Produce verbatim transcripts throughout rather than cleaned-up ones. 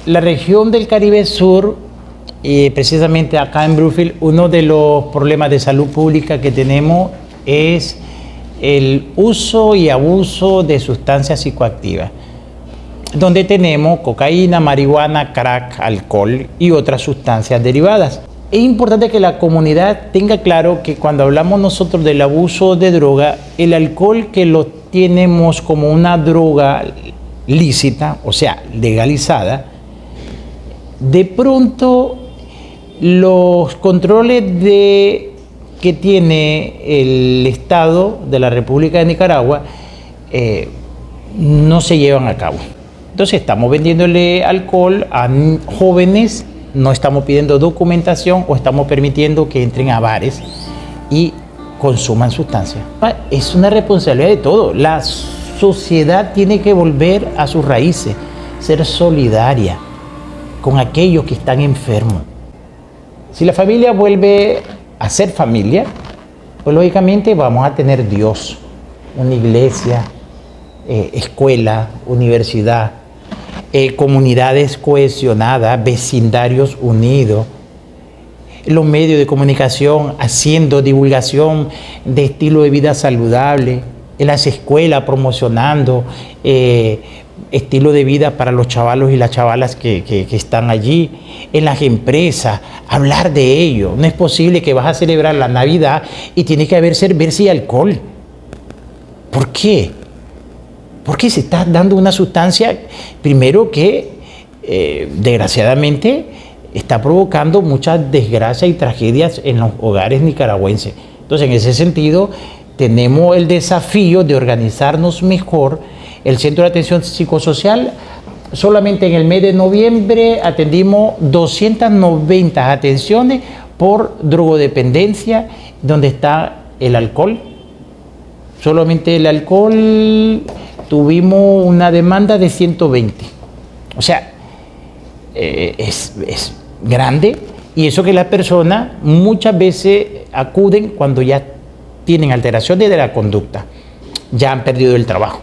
La región del Caribe Sur, y precisamente acá en Bluefield, uno de los problemas de salud pública que tenemos es el uso y abuso de sustancias psicoactivas, donde tenemos cocaína, marihuana, crack, alcohol y otras sustancias derivadas. Es importante que la comunidad tenga claro que cuando hablamos nosotros del abuso de droga, el alcohol, que lo tenemos como una droga lícita, o sea, legalizada, de pronto los controles de, que tiene el Estado de la República de Nicaragua eh, no se llevan a cabo. Entonces estamos vendiéndole alcohol a jóvenes, no estamos pidiendo documentación o estamos permitiendo que entren a bares y consuman sustancias. Es una responsabilidad de todo. La sociedad tiene que volver a sus raíces, ser solidaria con aquellos que están enfermos. Si la familia vuelve a ser familia, pues lógicamente vamos a tener Dios, una iglesia, eh, escuela, universidad, eh, comunidades cohesionadas, vecindarios unidos, los medios de comunicación haciendo divulgación de estilo de vida saludable, en las escuelas promocionando eh, estilo de vida para los chavalos y las chavalas que, que, que están allí, en las empresas, hablar de ello. No es posible que vas a celebrar la Navidad y tiene que haber cerveza y alcohol. ¿Por qué? Porque se está dando una sustancia, primero que eh, desgraciadamente está provocando muchas desgracias y tragedias en los hogares nicaragüenses. Entonces, en ese sentido, tenemos el desafío de organizarnos mejor. El Centro de Atención Psicosocial, solamente en el mes de noviembre atendimos doscientas noventa atenciones por drogodependencia, donde está el alcohol. Solamente el alcohol tuvimos una demanda de ciento veinte. O sea, eh, es, es grande, y eso que las personas muchas veces acuden cuando ya tienen alteraciones de la conducta, ya han perdido el trabajo.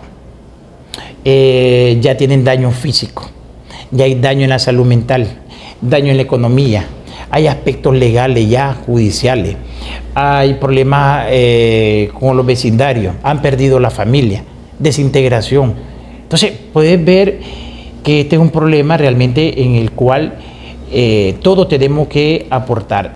Eh, ya tienen daño físico, ya hay daño en la salud mental, daño en la economía, hay aspectos legales ya judiciales, hay problemas eh, con los vecindarios, han perdido la familia, desintegración. Entonces puedes ver que este es un problema realmente en el cual eh, todos tenemos que aportar.